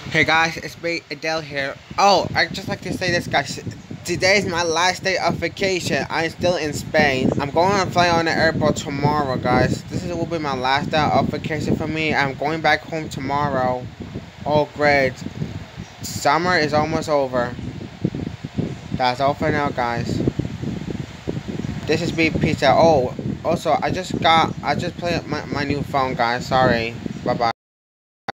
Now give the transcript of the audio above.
Hey guys, it's me, Adele here. Oh, I'd just like to say this, guys. Today is my last day of vacation. I'm still in Spain. I'm going to fly on the airport tomorrow, guys. Will be my last day of vacation for me. I'm going back home tomorrow. Oh, great. Summer is almost over. That's all for now, guys. This is me, Pizza. Oh, also, I just played my new phone, guys. Sorry. Bye-bye.